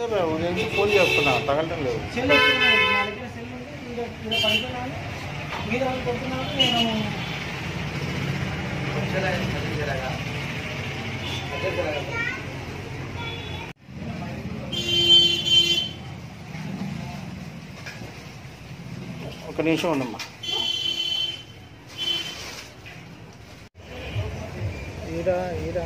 Phone చేస్తున్నా తగలటం లేదు. Cell ఎత్తుకున్నాను, నా దగ్గర సెల్ ఉంది, పడుతున్నాను మీద వాళ్ళు కొడుతున్నాను. నేను ఒక నిమిషం ఉండమ్మా. ఈరా ఈరా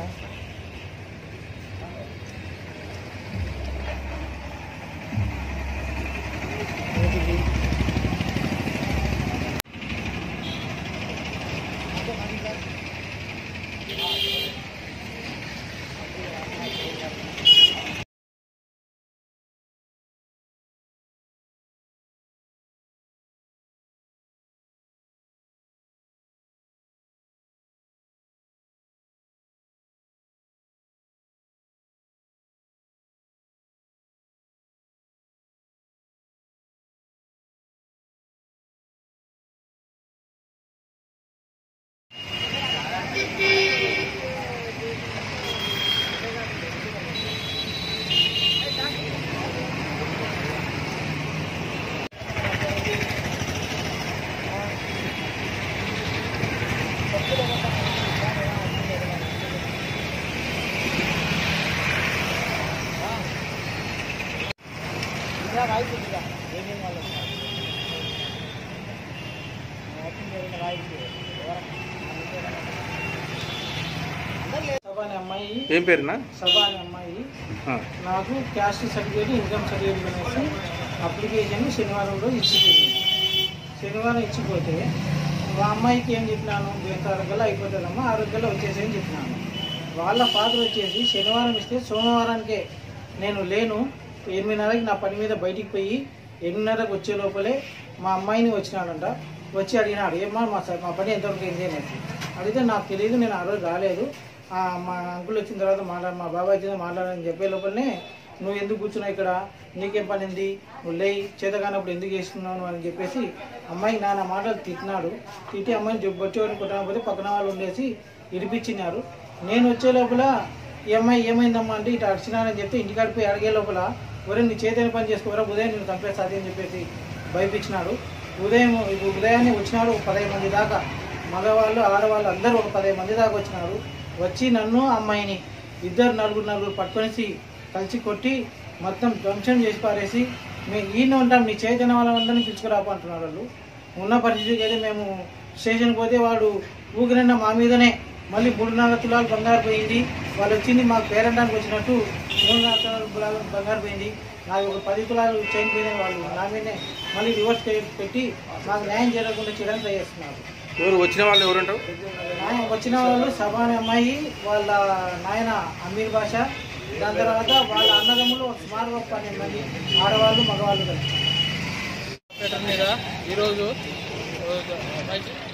సబాని అమ్మాయి, ఏం పేరునా? సబాని అమ్మాయి నాకు క్యాస్ట్ సర్టిఫికేట్, ఇన్కమ్ సర్టిఫికేట్ అనేసి అప్లికేషన్ శనివారం రోజు ఇచ్చిపోయింది. శనివారం ఇచ్చిపోతే ఆ అమ్మాయికి ఏం చెప్పినాను, 6 గంటలు అయిపోతుందమ్మా, 6 గంటలు వచ్చేసేయని చెప్పినాను. వాళ్ళ ఫాదర్ వచ్చేసి శనివారం ఇస్తే సోమవారానికే నేను లేను, 8:30కి నా పని మీద బయటికి పోయి 8:30కి వచ్చే లోపలే మా అమ్మాయిని వచ్చినాడంట. వచ్చి అడిగినాడు, ఏమ్మా మా పని ఎంతవరకు ఏంటి అనేసి. అడిగితే నాకు తెలియదు, నేను ఆ రోజు రాలేదు, మా అంకుల్ వచ్చిన తర్వాత మా బాబాయ్ వచ్చింది మాట్లాడని చెప్పే లోపలనే నువ్వు ఎందుకు కూర్చున్నావు ఇక్కడ, నీకేం పని ఉంది, నువ్వు లేయి, చేతగానప్పుడు ఎందుకు చేస్తున్నావు అని చెప్పేసి అమ్మాయికి నాన్న మాటలు తిట్టినాడు. తిట్టి అమ్మాయిని బొచ్చేవాడిని కొట్టకపోతే పక్కన వాళ్ళు ఉండేసి ఇడిపించినారు. నేను వచ్చే లోపల ఈ అమ్మాయి ఏమైందమ్మా అంటే ఇటు అడిచినానని చెప్తే ఇంటికాడికి పోయి అడిగే లోపల ఒరే నీ చేతని పని చేసుకోరా, ఉదయం నేను చంపేస్తాది అని చెప్పేసి భయపించినాడు. ఉదయాన్నే వచ్చినాడు 15 మంది దాకా, మగవాళ్ళు ఆడవాళ్ళు అందరూ ఒక 15 మంది దాకా వచ్చినారు. వచ్చి నన్ను అమ్మాయిని నలుగురు పట్టుకొనేసి కలిసి కొట్టి మొత్తం ధ్వంసం చేసి పారేసి మేము ఈయన ఉంటాం, నీ చైతన్య వాళ్ళందరినీ పిలుచుకురాపు అంటున్నారు. వాళ్ళు ఉన్న పరిస్థితికి అయితే మేము స్టేషన్కి పోతే వాడు ఊగిరన్న మా మీదనే మళ్ళీ 3.5 తులాలు బంగారు పోయింది. వాళ్ళు వచ్చింది మాకు పేరంటానికి వచ్చినట్టు 3.5 తులాలు బంగారు పోయింది, నాకు ఒక 10 తులాలు చైన్ పోయింది. వాళ్ళు నా మీదనే మళ్ళీ రివర్స్ పెట్టి మాకు న్యాయం జరగకుండా చేయడానికి ట్రై చేస్తున్నారు. ఎవరు వచ్చిన వాళ్ళు ఎవరుంటారు? వచ్చిన వాళ్ళు సబాని అమ్మాయి, వాళ్ళ నాయన అమీర్ బాషా, దాని తర్వాత వాళ్ళ అన్నదమ్ములు సుమారుగా 12 మంది ఆడవాళ్ళు మగవాళ్ళు కలిసి మీద ఈరోజు